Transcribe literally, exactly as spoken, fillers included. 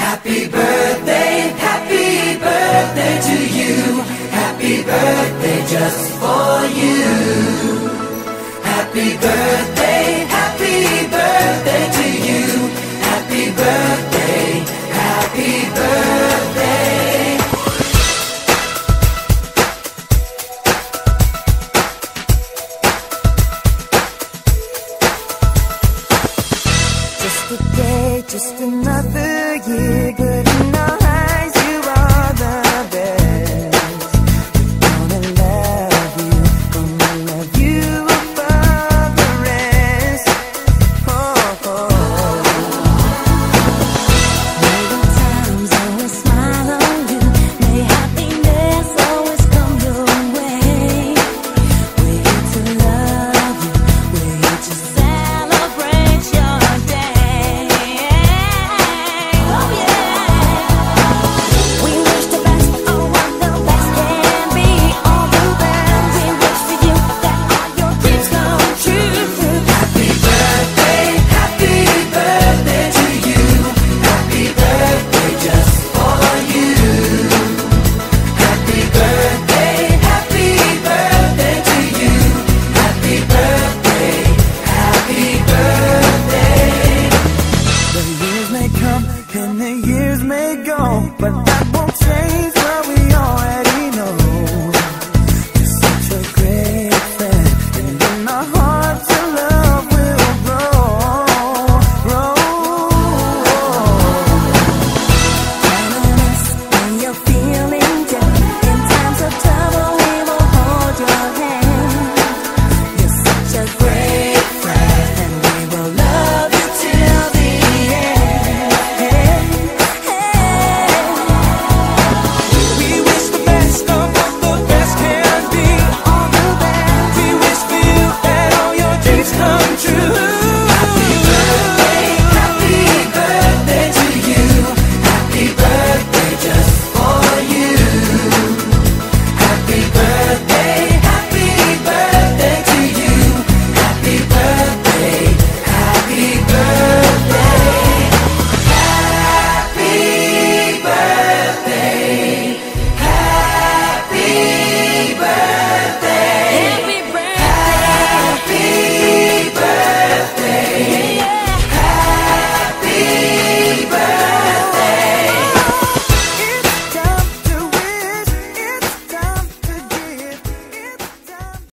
Happy birthday, happy birthday to you. Happy birthday just for you. Happy birthday, happy birthday to you. Happy birthday, happy birthday. Just a day, just another year, good in our eyes, you are the best. Gonna love you, gonna love you above the rest. Oh, oh. May the times always smile on you, may happiness always come your way. We're here to love you, we're here to celebrate your day. Oh yeah. We wish the best, oh what the best can be. All the best, we wish for you that all your dreams come true. Happy birthday, happy birthday to you. Happy birthday just for you. Happy birthday, happy birthday to you. Happy birthday, happy birthday. The years may come and the years may go, but that won't change